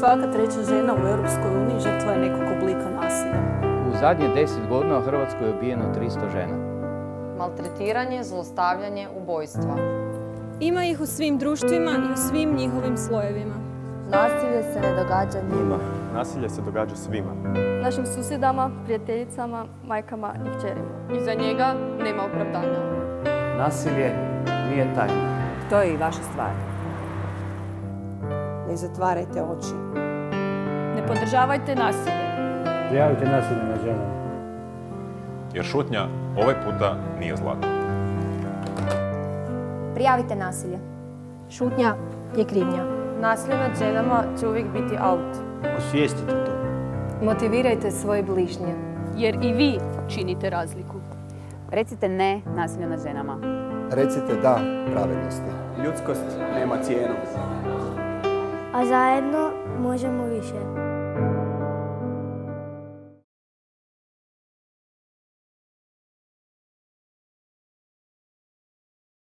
Svaka treća žena u Europskoj uniji žrtva je nekog oblika nasilja. U zadnje 10 godina u Hrvatskoj je ubijeno 300 žena. Maltretiranje, zlostavljanje, ubojstva. Ima ih u svim društvima i u svim njihovim slojevima. Nasilje se ne događa njima. Nasilje se događa svima. Našim susjedama, prijateljicama, majkama i kćerima. I za njega nema opravdanja. Nasilje nije tajna. To je i vaša stvar. Ne zatvarajte oči. Ne podržavajte nasilje. Prijavite nasilje nad ženama. Jer šutnja ovaj puta nije zlato. Prijavite nasilje. Šutnja je krivnja. Nasilje nad ženama će uvijek biti out. Osvijestite to. Motivirajte svoje bližnje. Jer i vi činite razliku. Recite ne nasilju nad ženama. Recite da pravednosti. Ljudskost nema cijenu. A zajedno možemo više.